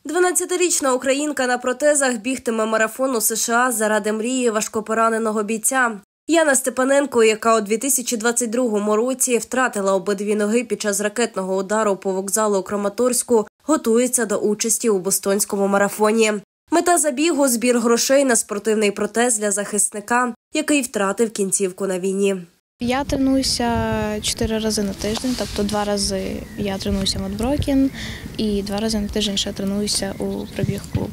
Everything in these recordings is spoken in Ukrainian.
12-річна українка на протезах бігтиме марафон у США заради мрії важкопораненого бійця. Яна Степаненко, яка у 2022 році втратила обидві ноги під час ракетного удару по вокзалу у Краматорську, готується до участі у бостонському марафоні. Мета забігу – збір грошей на спортивний протез для захисника, який втратив кінцівку на війні. Я тренуюся 4 рази на тиждень, тобто 2 рази я тренуюся в Медброкен і 2 рази на тиждень ще тренуюся у пробіг-клуб.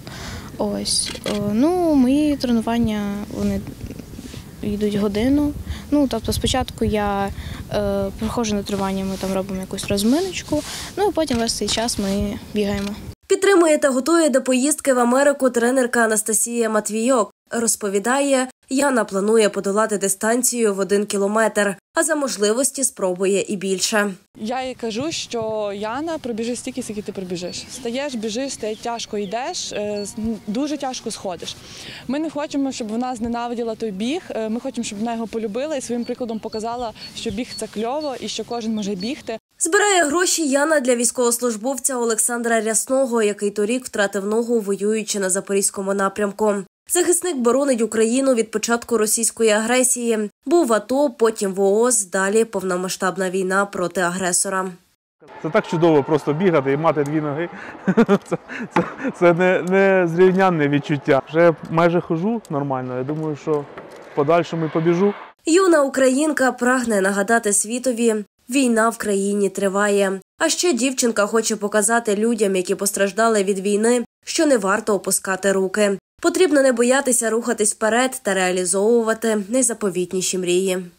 Мої тренування, вони йдуть годину. Тобто спочатку я проходжу на тренування, ми там робимо якусь розминочку, і потім весь цей час ми бігаємо. Підтримує та готує до поїздки в Америку тренерка Анастасія Матвійок. Розповідає, Яна планує подолати дистанцію в 1 кілометр, а за можливості спробує і більше. Я їй кажу, що Яна, пробіжи стільки, скільки ти пробіжиш. Стаєш, біжиш, стає тяжко йдеш, дуже тяжко сходиш. Ми не хочемо, щоб вона зненавиділа той біг, ми хочемо, щоб вона його полюбила і своїм прикладом показала, що біг – це кльово і що кожен може бігти. Збирає гроші Яна для військовослужбовця Олександра Рясного, який торік втратив ногу, воюючи на Запорізькому напрямку. Захисник боронить Україну від початку російської агресії. Був в АТО, потім в ООС, далі повномасштабна війна проти агресора. Це так чудово просто бігати і мати 2 ноги. Це не зрівнянне відчуття. Вже майже ходжу нормально, я думаю, що в подальшому і побіжу. Юна українка прагне нагадати світові – війна в країні триває. А ще дівчинка хоче показати людям, які постраждали від війни, що не варто опускати руки. Потрібно не боятися рухатись вперед та реалізовувати найзаповітніші мрії.